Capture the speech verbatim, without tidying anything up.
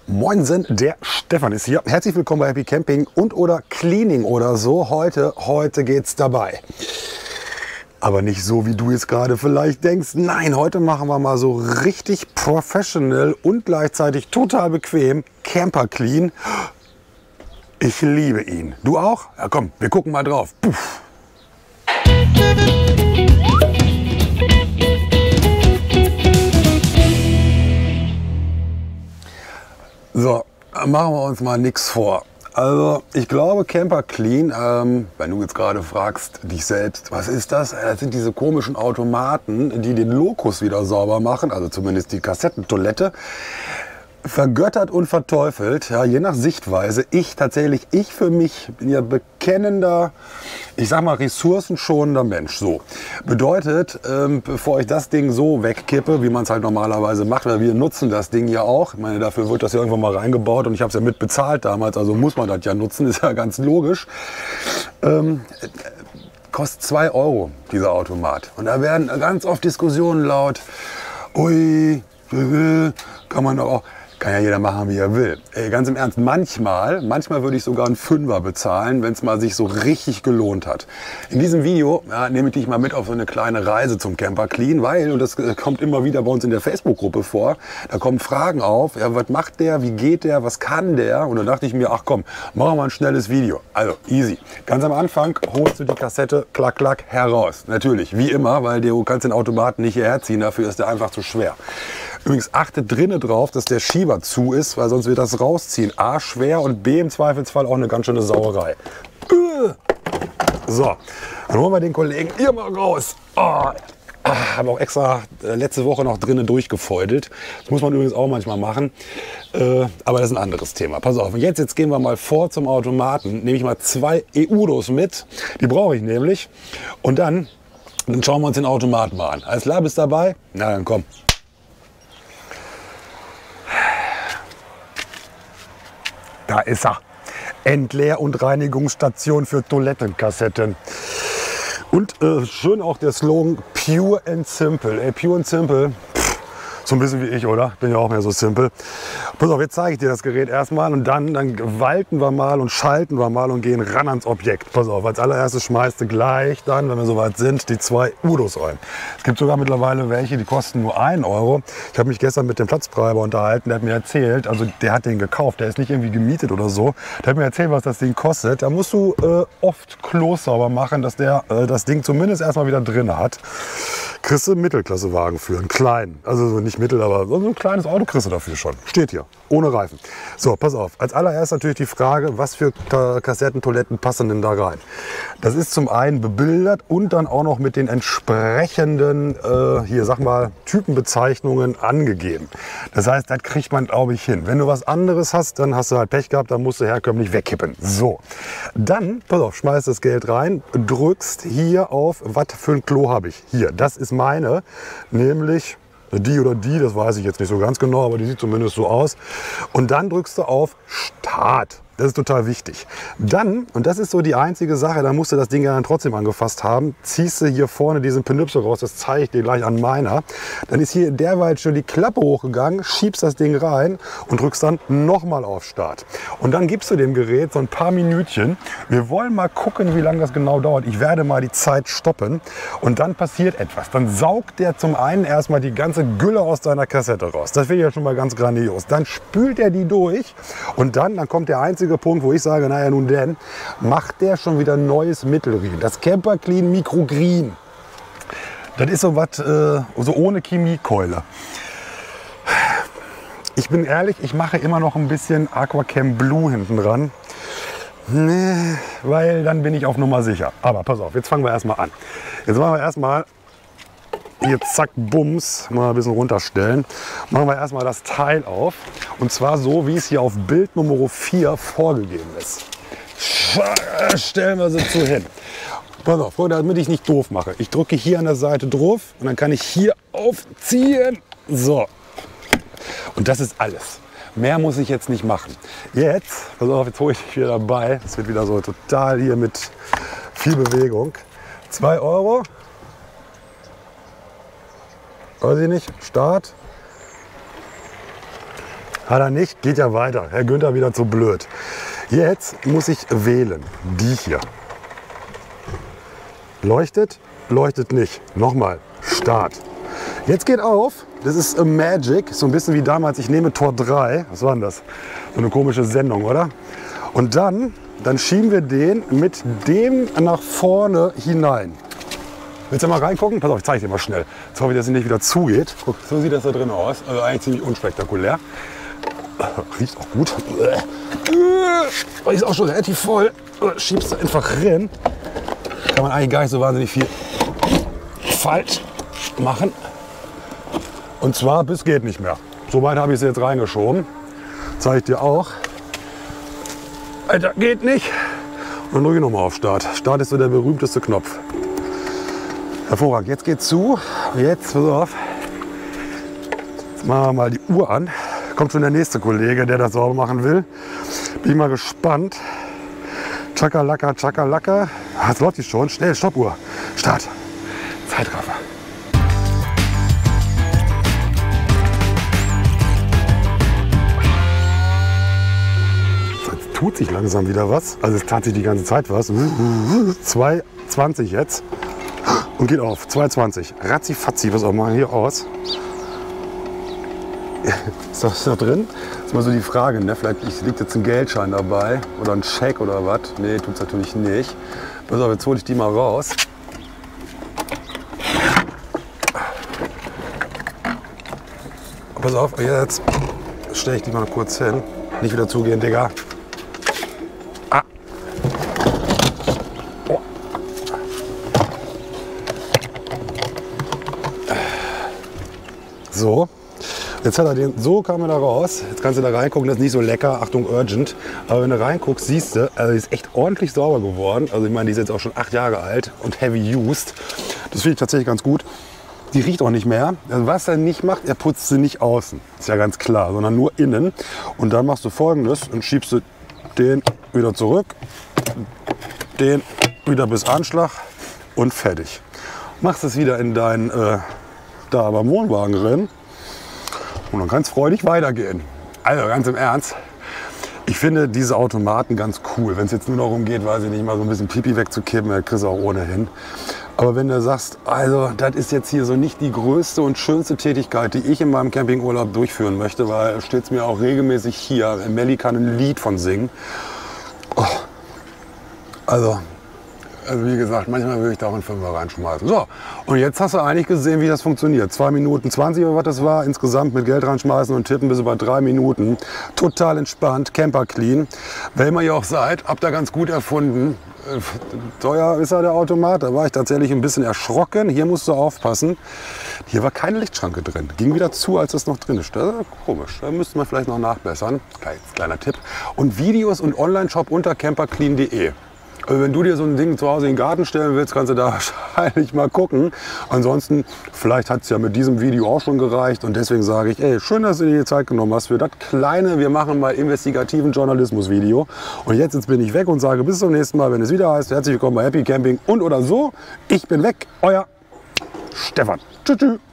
Moinsen, der Stefan ist hier. Herzlich willkommen bei Happy Camping und oder Cleaning oder so. Heute, heute geht's dabei. Aber nicht so, wie du jetzt gerade vielleicht denkst. Nein, heute machen wir mal so richtig professional und gleichzeitig total bequem Camper Clean. Ich liebe ihn. Du auch? Ja komm, wir gucken mal drauf. Puff. So, machen wir uns mal nichts vor. Also ich glaube Camper Clean, ähm, wenn du jetzt gerade fragst dich selbst, was ist das? Das sind diese komischen Automaten, die den Lokus wieder sauber machen, also zumindest die Kassettentoilette. Vergöttert und verteufelt, ja, je nach Sichtweise. Ich tatsächlich, ich für mich bin ja bekennender, ich sag mal ressourcenschonender Mensch. So bedeutet, ähm, bevor ich das Ding so wegkippe, wie man es halt normalerweise macht, weil wir nutzen das Ding ja auch. Ich meine, dafür wird das ja irgendwann mal reingebaut und ich habe es ja mit bezahlt damals, also muss man das ja nutzen, ist ja ganz logisch. Ähm, kostet zwei Euro dieser Automat und da werden ganz oft Diskussionen laut. Ui, kann man doch auch. Kann ja jeder machen, wie er will. Ey, ganz im Ernst, manchmal, manchmal würde ich sogar einen Fünfer bezahlen, wenn es mal sich so richtig gelohnt hat. In diesem Video ja, nehme ich dich mal mit auf so eine kleine Reise zum Camper Clean, weil, und das kommt immer wieder bei uns in der Facebook-Gruppe vor, da kommen Fragen auf, ja, was macht der, wie geht der, was kann der? Und dann dachte ich mir, ach komm, machen wir mal ein schnelles Video. Also, easy. Ganz am Anfang holst du die Kassette, klack, klack, heraus. Natürlich, wie immer, weil du kannst den Automaten nicht hierher ziehen, dafür ist der einfach zu schwer. Übrigens achte drinnen drauf, dass der Schieber zu ist, weil sonst wird das rausziehen. A, schwer und B, im Zweifelsfall auch eine ganz schöne Sauerei. So, dann holen wir den Kollegen hier mal raus. Oh, habe auch extra letzte Woche noch drinnen durchgefeudelt. Das muss man übrigens auch manchmal machen. Äh, aber das ist ein anderes Thema. Pass auf, jetzt, jetzt gehen wir mal vor zum Automaten. Nehme ich mal zwei E U D Os mit. Die brauche ich nämlich. Und dann, dann schauen wir uns den Automaten mal an. Alles klar, bist du dabei? Na dann komm. Da ist er. Entleer- und Reinigungsstation für Toilettenkassetten. Und äh, schön auch der Slogan Pure and Simple. Ey, Pure and Simple, pff, so ein bisschen wie ich, oder? Bin ja auch mehr so simple. Pass auf, jetzt zeige ich dir das Gerät erstmal und dann, dann walten wir mal und schalten wir mal und gehen ran ans Objekt. Pass auf, als allererstes schmeißt du gleich dann, wenn wir soweit sind, die zwei U D Os rein. Es gibt sogar mittlerweile welche, die kosten nur einen Euro. Ich habe mich gestern mit dem Platztreiber unterhalten, der hat mir erzählt, also der hat den gekauft, der ist nicht irgendwie gemietet oder so. Der hat mir erzählt, was das Ding kostet. Da musst du äh, oft Klos sauber machen, dass der äh, das Ding zumindest erstmal wieder drin hat. Kriegst du einen Mittelklassewagen für, einen kleinen, also nicht mittel, aber so ein kleines Auto kriegst du dafür schon. Steht hier, ohne Reifen. So, pass auf. Als allererstes natürlich die Frage, was für Kassettentoiletten passen denn da rein? Das ist zum einen bebildert und dann auch noch mit den entsprechenden, äh, hier sag mal, Typenbezeichnungen angegeben. Das heißt, das kriegt man, glaube ich, hin. Wenn du was anderes hast, dann hast du halt Pech gehabt, dann musst du herkömmlich wegkippen. So, dann, pass auf, schmeißt das Geld rein, drückst hier auf, was für ein Klo habe ich? Hier, das ist meine, nämlich die oder die, das weiß ich jetzt nicht so ganz genau, aber die sieht zumindest so aus. Und dann drückst du auf Start. Das ist total wichtig. Dann, und das ist so die einzige Sache, da musst du das Ding ja dann trotzdem angefasst haben, ziehst du hier vorne diesen Penüpsel raus, das zeige ich dir gleich an meiner. Dann ist hier derweil schon die Klappe hochgegangen, schiebst das Ding rein und drückst dann nochmal auf Start. Und dann gibst du dem Gerät so ein paar Minütchen. Wir wollen mal gucken, wie lange das genau dauert. Ich werde mal die Zeit stoppen und dann passiert etwas. Dann saugt der zum einen erstmal die ganze Gülle aus deiner Kassette raus. Das finde ich ja schon mal ganz grandios. Dann spült er die durch und dann, dann kommt der einzige Punkt, wo ich sage, naja nun denn, macht der schon wieder neues Mittel rein. Das Camper Clean Microgreen. Das ist so was, äh, so ohne Chemiekeule. Ich bin ehrlich, ich mache immer noch ein bisschen Aquacam Blue hinten dran. Nee, weil dann bin ich auf Nummer sicher. Aber pass auf, jetzt fangen wir erstmal an. Jetzt machen wir erstmal hier zack, bums, mal ein bisschen runterstellen. Machen wir erstmal das Teil auf. Und zwar so, wie es hier auf Bild Nummer vier vorgegeben ist. Stellen wir sie zu hin. Pass auf, damit ich nicht doof mache. Ich drücke hier an der Seite drauf und dann kann ich hier aufziehen. So. Und das ist alles. Mehr muss ich jetzt nicht machen. Jetzt, pass auf, jetzt hole ich dich wieder dabei. Es wird wieder so total hier mit viel Bewegung. zwei Euro. Weiß ich nicht. Start. Hat er nicht, geht ja weiter. Herr Günther wieder zu blöd. Jetzt muss ich wählen. Die hier. Leuchtet, leuchtet nicht. Nochmal, Start. Jetzt geht auf. Das ist a Magic, so ein bisschen wie damals, ich nehme Tor drei. Was war denn das? So eine komische Sendung, oder? Und dann, dann schieben wir den mit dem nach vorne hinein. Willst du mal reingucken? Pass auf, ich zeige dir mal schnell. Jetzt hoffe ich, dass sie nicht wieder zugeht. Guck, so sieht das da drin aus. Also eigentlich ziemlich unspektakulär. Riecht auch gut. Ist auch schon relativ voll. Schiebst du einfach rein. Kann man eigentlich gar nicht so wahnsinnig viel falsch machen. Und zwar bis geht nicht mehr. So weit habe ich sie jetzt reingeschoben. Zeige ich dir auch. Alter, geht nicht. Und dann drücke ich nochmal auf Start. Start ist so der berühmteste Knopf. Hervorragend. Jetzt geht zu. Jetzt, pass auf. Jetzt machen wir mal die Uhr an. Kommt schon der nächste Kollege, der das sauber machen will. Bin ich mal gespannt. Chakalaka, Chakalaka. Jetzt läuft die schon. Schnell, Stoppuhr. Start. Zeitraffer. Tut sich langsam wieder was. Also es tat sich die ganze Zeit was. zwei zwanzig jetzt. Und geht auf. zwei zwanzig. Ratzi fatzi. Was auch mal hier aus. Ist das da drin? Das ist mal so die Frage. Ne? Vielleicht liegt jetzt ein Geldschein dabei. Oder ein Scheck oder was. Nee, tut es natürlich nicht. Pass auf, jetzt hole ich die mal raus. Pass auf, jetzt stelle ich die mal kurz hin. Nicht wieder zugehen, Digga. So, jetzt hat er den, so kam er da raus. Jetzt kannst du da reingucken, das ist nicht so lecker, Achtung, urgent. Aber wenn du reinguckst, siehst du, also die ist echt ordentlich sauber geworden. Also ich meine, die ist jetzt auch schon acht Jahre alt und heavy used. Das finde ich tatsächlich ganz gut. Die riecht auch nicht mehr. Also was er nicht macht, er putzt sie nicht außen, ist ja ganz klar, sondern nur innen. Und dann machst du Folgendes und schiebst du den wieder zurück, den wieder bis Anschlag und fertig. Machst es wieder in deinen äh, da beim Wohnwagen drin und dann kann es freudig weitergehen. Also ganz im Ernst, ich finde diese Automaten ganz cool. Wenn es jetzt nur darum geht, weiß ich nicht, mal so ein bisschen Pipi wegzukippen, dann kriegst du auch ohnehin. Aber wenn du sagst, also das ist jetzt hier so nicht die größte und schönste Tätigkeit, die ich in meinem Campingurlaub durchführen möchte, weil steht es mir auch regelmäßig hier, Melli kann ein Lied von singen. Oh. Also Also wie gesagt, manchmal würde ich da auch einen Fünfer reinschmeißen. So, und jetzt hast du eigentlich gesehen, wie das funktioniert. zwei Minuten zwanzig oder was das war, insgesamt mit Geld reinschmeißen und tippen bis über drei Minuten. Total entspannt, Camper clean. Wer immer ihr auch seid, habt ihr ganz gut erfunden. Teuer ist ja der Automat, da war ich tatsächlich ein bisschen erschrocken. Hier musst du aufpassen. Hier war keine Lichtschranke drin. Ging wieder zu, als es noch drin ist. Das ist komisch, da müsste man vielleicht noch nachbessern. Kleiner Tipp. Und Videos und Online-Shop unter camperclean punkt de. Also wenn du dir so ein Ding zu Hause in den Garten stellen willst, kannst du da wahrscheinlich mal gucken. Ansonsten, vielleicht hat es ja mit diesem Video auch schon gereicht. Und deswegen sage ich, ey, schön, dass du dir die Zeit genommen hast für das kleine, wir machen mal investigativen Journalismus-Video. Und jetzt, jetzt bin ich weg und sage bis zum nächsten Mal, wenn es wieder heißt, herzlich willkommen bei Happy Camping und oder so. Ich bin weg, euer Stefan. Tschüss, tschüss.